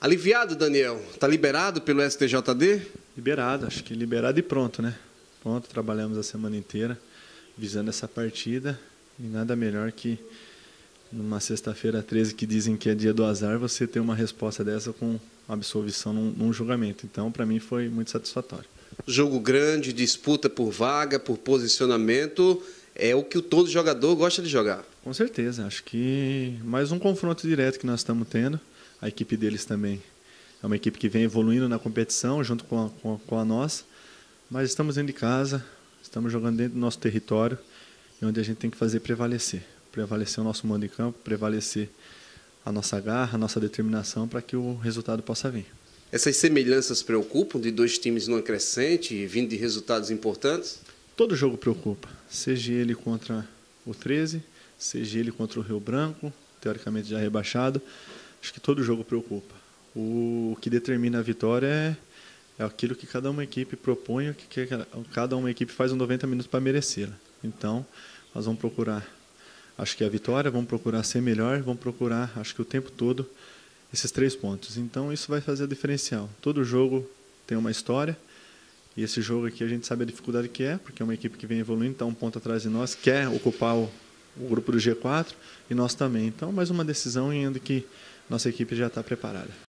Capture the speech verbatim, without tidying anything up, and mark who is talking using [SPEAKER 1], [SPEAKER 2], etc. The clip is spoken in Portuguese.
[SPEAKER 1] Aliviado, Daniel? Está liberado pelo S T J D?
[SPEAKER 2] Liberado, acho que liberado e pronto, né? Pronto, trabalhamos a semana inteira visando essa partida e nada melhor que numa sexta-feira treze, que dizem que é dia do azar, você ter uma resposta dessa com absolvição num, num julgamento. Então, para mim, foi muito satisfatório.
[SPEAKER 1] Jogo grande, disputa por vaga, por posicionamento, é o que todo jogador gosta de jogar.
[SPEAKER 2] Com certeza, acho que mais um confronto direto que nós estamos tendo. A equipe deles também é uma equipe que vem evoluindo na competição, junto com a, com a, com a nossa. Mas estamos dentro de casa, estamos jogando dentro do nosso território, e onde a gente tem que fazer prevalecer. Prevalecer o nosso mando de campo, prevalecer a nossa garra, a nossa determinação para que o resultado possa vir.
[SPEAKER 1] Essas semelhanças preocupam, de dois times numa crescente e vindo de resultados importantes?
[SPEAKER 2] Todo jogo preocupa, seja ele contra o treze, seja ele contra o Rio Branco, teoricamente já rebaixado. Acho que todo jogo preocupa. O que determina a vitória é, é aquilo que cada uma equipe propõe, que cada uma equipe faz uns noventa minutos para merecê-la. Então, nós vamos procurar, acho que a vitória, vamos procurar ser melhor, vamos procurar, acho que o tempo todo, esses três pontos. Então, isso vai fazer a diferencial. Todo jogo tem uma história, e esse jogo aqui a gente sabe a dificuldade que é, porque é uma equipe que vem evoluindo, está um ponto atrás de nós, quer ocupar o, o grupo do G quatro, e nós também. Então, mais uma decisão em que nossa equipe já está preparada.